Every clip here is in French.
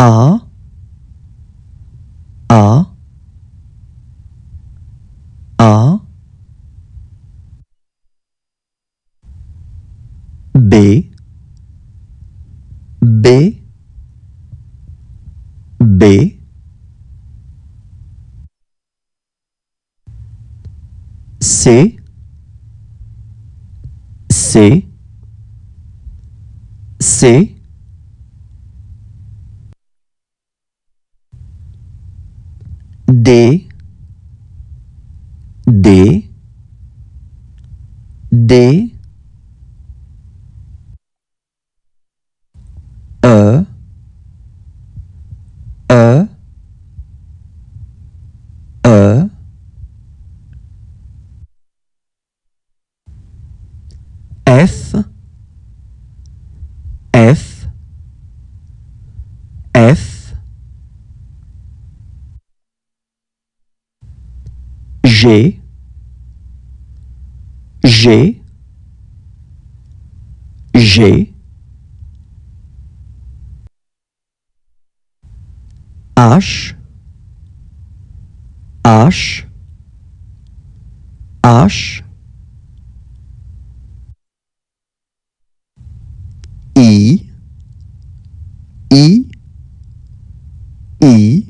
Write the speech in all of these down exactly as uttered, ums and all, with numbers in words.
A, A, A, B, B, B, C, C, C, D, D, D, E, E, E, F, F, F, G, G, G, H, H, H, I, I, I,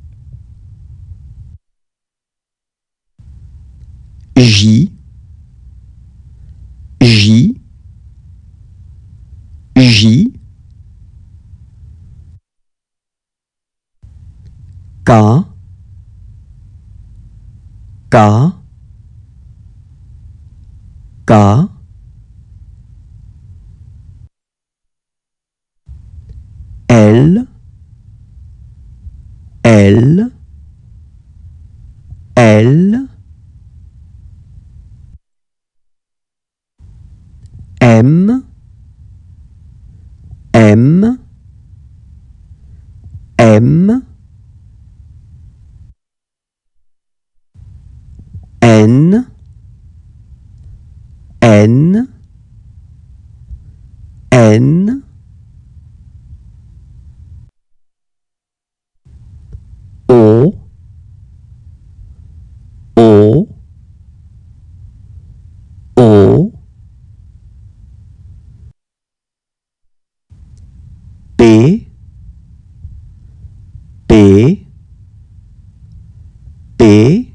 J, J, J, K, K, K, L, L, L, M, M, M, N, N, N, O, O, O, P, P, P,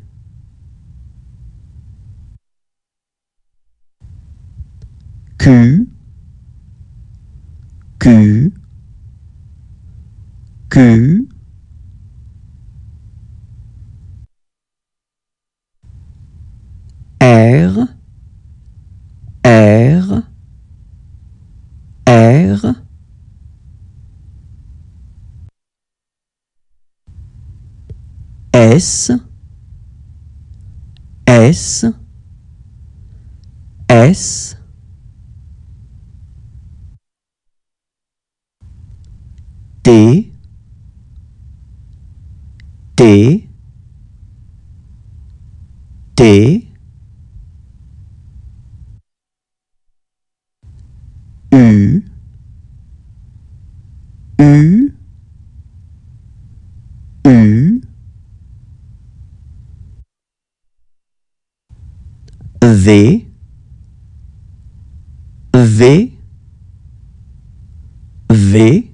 Q, Q, Q, R, R, R, S, S, S, T, T, T, U, U, U, V, V, V,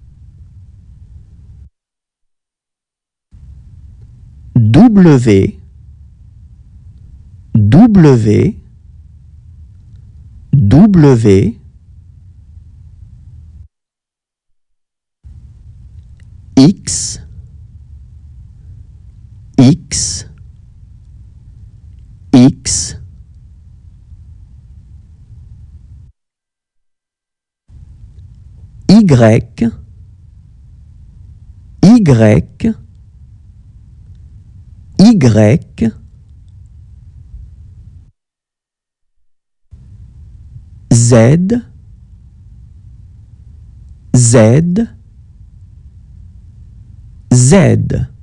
W, W, W, X, X, X, Y, Y, Y, Z, Z, Z.